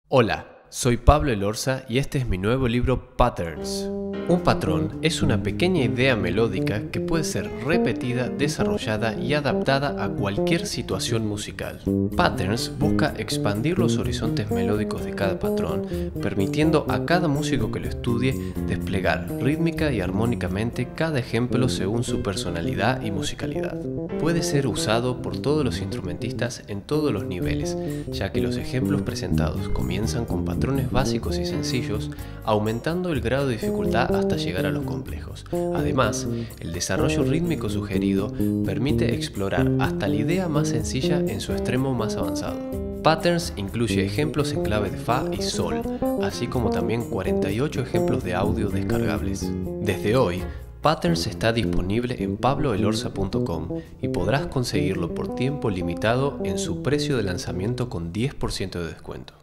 Hola, soy Pablo Elorza y este es mi nuevo libro Patterns. Un patrón es una pequeña idea melódica que puede ser repetida, desarrollada y adaptada a cualquier situación musical. Patterns busca expandir los horizontes melódicos de cada patrón, permitiendo a cada músico que lo estudie desplegar rítmica y armónicamente cada ejemplo según su personalidad y musicalidad. Puede ser usado por todos los instrumentistas en todos los niveles, ya que los ejemplos presentados comienzan con patrones básicos y sencillos, aumentando el grado de dificultad hasta llegar a los complejos. Además, el desarrollo rítmico sugerido permite explorar hasta la idea más sencilla en su extremo más avanzado. Patterns incluye ejemplos en clave de Fa y Sol, así como también 48 ejemplos de audio descargables. Desde hoy, Patterns está disponible en pabloelorza.com y podrás conseguirlo por tiempo limitado en su precio de lanzamiento con 10% de descuento.